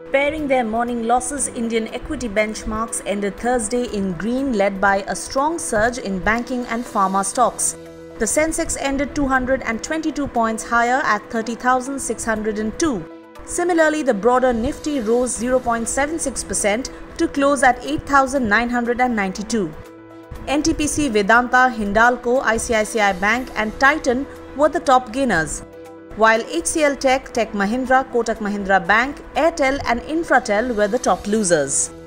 Pairing their morning losses, Indian equity benchmarks ended Thursday in green, led by a strong surge in banking and pharma stocks. The Sensex ended 222 points higher at 30,602. Similarly, the broader Nifty rose 0.76% to close at 8,992. NTPC, Vedanta, Hindalco, ICICI Bank and Titan were the top gainers, while HCL Tech, Kotak Mahindra Bank, Airtel and Infratel were the top losers.